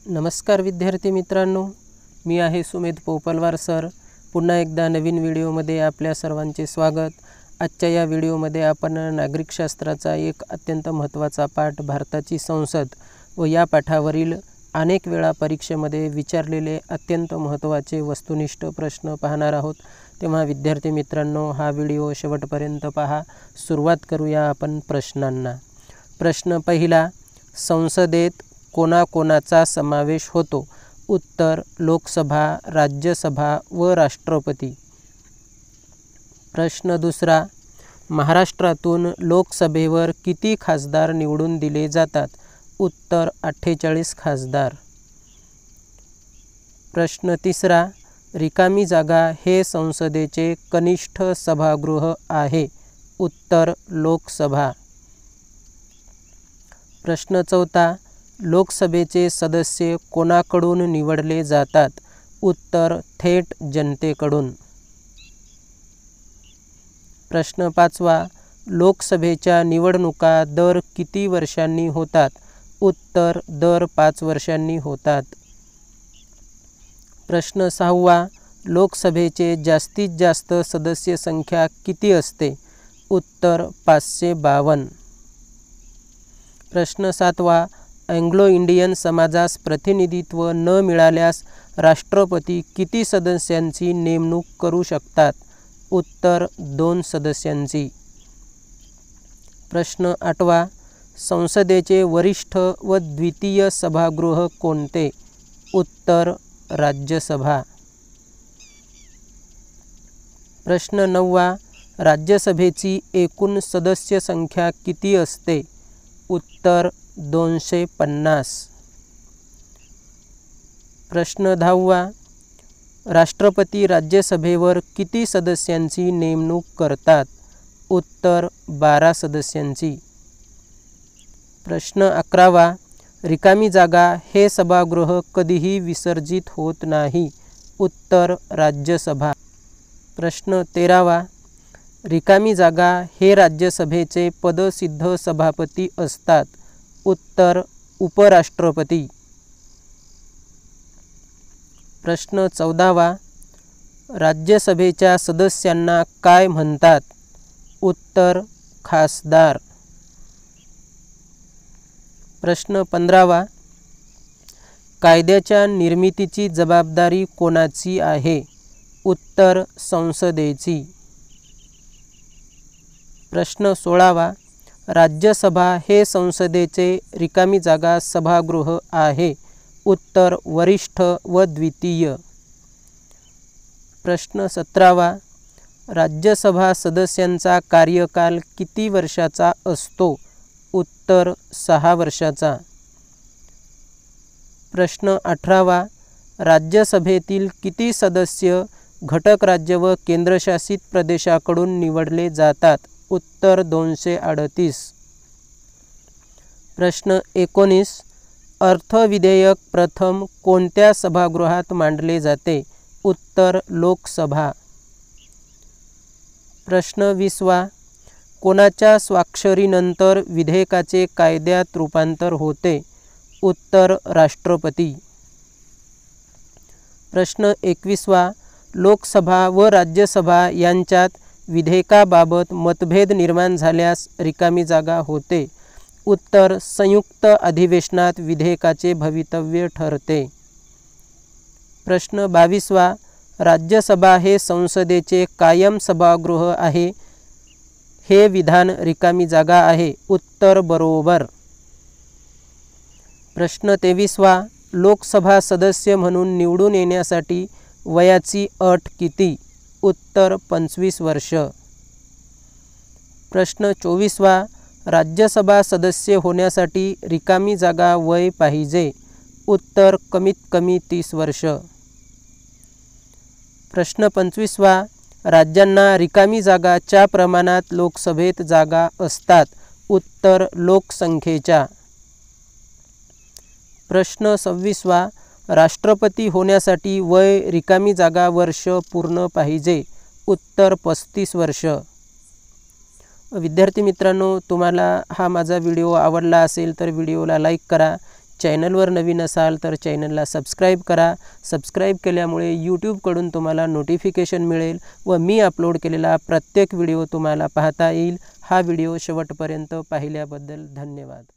नमस्कार विद्यार्थी मित्रांनो, मी आहे सुमेध पोपलवार सर। पुन्हा एकदा नवीन व्हिडिओमध्ये आपल्या सर्वांचे स्वागत। आजच्या या व्हिडिओमध्ये आपण नागरिकशास्त्राचा एक अत्यंत महत्त्वाचा पाठ भारताची संसद व या पाठावरील अनेक वेळा परीक्षेमध्ये विचारलेले अत्यंत महत्त्वाचे वस्तुनिष्ठ प्रश्न पाहणार आहोत। तेव्हा विद्यार्थी मित्रांनो, हा व्हिडिओ शेवटपर्यंत पहा। सुरुवात करूया आपण प्रश्नांना। प्रश्न पहिला, संसदेत कोणाकोणाचा समावेश होतो? उत्तर, लोकसभा, राज्यसभा व राष्ट्रपती। प्रश्न दुसरा, महाराष्ट्रातून लोकसभेवर किती खासदार निवडून दिले जातात? उत्तर, 48 खासदार। प्रश्न तिसरा, रिकामी जागा हे संसदेचे कनिष्ठ सभागृह आहे? उत्तर, लोकसभा। प्रश्न चौथा, लोकसभेचे सदस्य कोणाकडून निवडले जातात? उत्तर, थेट जनतेकडून। प्रश्न पाचवा, लोकसभेच्या निवडणुका दर किती वर्षांनी होतात? उत्तर, दर 5 वर्षांनी होतात। प्रश्न सहावा, लोकसभेचे जास्तीत जास्त सदस्य संख्या किती असते? उत्तर, 552। प्रश्न सातवा, अँग्लो इंडियन समाजास प्रतिनिधित्व न मिळाल्यास राष्ट्रपती किती सदस्यांची नेमणूक करू शकतात? उत्तर, 2 सदस्यांची। प्रश्न आठवा, संसदेचे वरिष्ठ व द्वितीय सभागृह कोणते? उत्तर, राज्यसभा। प्रश्न नववा, राज्यसभेची एकूण सदस्य संख्या किती असते? उत्तर, 250। प्रश्न 10वा, राष्ट्रपती राज्यसभेवर किती सदस्यांची नेमणूक करतात? उत्तर, 12 सदस्यांची। प्रश्न 11वा, रिकामी जागा हे सभागृह कधीही विसर्जित होत नाही? उत्तर, राज्यसभा। प्रश्न 13वा, रिकामी जागा हे राज्यसभेचे पदसिद्ध सभापती असतात? उत्तर, उपराष्ट्रपती। प्रश्न 14वा, राज्यसभेच्या सदस्यांना काय म्हणतात? उत्तर, खासदार। प्रश्न 15वा, कायद्याच्या निर्मितीची जबाबदारी कोणाची आहे? उत्तर, संसदेची। प्रश्न 16वा, राज्यसभा हे संसदेचे रिकामी जागा सभागृह आहे? उत्तर, वरिष्ठ व द्वितीय। प्रश्न 17वा, राज्यसभा सदस्यांचा कार्यकाल किती वर्षाचा असतो? उत्तर, 6 वर्षाचा। प्रश्न 18वा, राज्यसभेतील किती सदस्य घटक राज्य व केंद्रशासित प्रदेशाकडून निवडले जातात? उत्तर, 238। प्रश्न 19, अर्थविधेयक प्रथम कोणत्या सभागृहात मांडले जाते? उत्तर, लोकसभा। प्रश्न 20वा, कोणाच्या स्वाक्षरीनंतर विधेयकाचे कायद्यात रूपांतर होते? उत्तर, राष्ट्रपती। प्रश्न 21वा, लोकसभा व राज्यसभा यांच्यात विधेयकाबाबत मतभेद निर्माण झाल्यास रिकामी जागा होते? उत्तर, संयुक्त अधिवेशनात विधेयकाचे भवितव्य ठरते। प्रश्न 22वा, राज्यसभा हे संसदेचे कायम सभागृह आहे, हे विधान रिकामी जागा आहे? उत्तर, बरोबर। प्रश्न 23वा, लोकसभा सदस्य म्हणून निवडून येण्यासाठी वयाची अट किती? उत्तर, 25 वर्ष। प्रश्न 24वा, राज्यसभा सदस्य होण्यासाठी रिकामी जागा वय पाहिजे? उत्तर, कमीत कमी 30 वर्ष। प्रश्न 25वा, राज्यांना रिकामी जागाच्या प्रमाणात लोकसभेत जागा असतात? उत्तर, लोकसंख्येच्या। प्रश्न 26वा, राष्ट्रपती होण्यासाठी वय रिकामी जागा वर्ष पूर्ण पाहिजे? उत्तर, 35 वर्ष। विद्यार्थी मित्रांनो, तुम्हाला हा माझा व्हिडिओ आवडला असेल तर व्हिडिओला लाईक करा, चॅनलवर नवीन असाल तर चॅनलला सबस्क्राईब करा. सबस्क्राईब केल्यामुळे यूट्यूबकडून तुम्हाला नोटिफिकेशन मिळेल व मी अपलोड केलेला प्रत्येक व्हिडिओ तुम्हाला पाहता येईल. हा व्हिडिओ शेवटपर्यंत पाहिल्याबद्दल धन्यवाद.